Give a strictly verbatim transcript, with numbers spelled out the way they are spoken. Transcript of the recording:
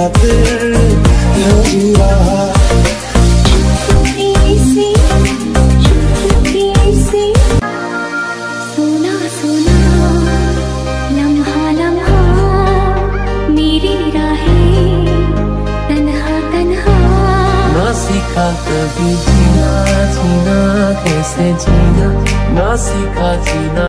खातिर क्यों जी रहा। सोना सोना लम्हा लम्हा मेरी राहें तन्हा तन्हा। ना सीखा कभी जीना जीना कैसे जीना, ना सीखा जीना।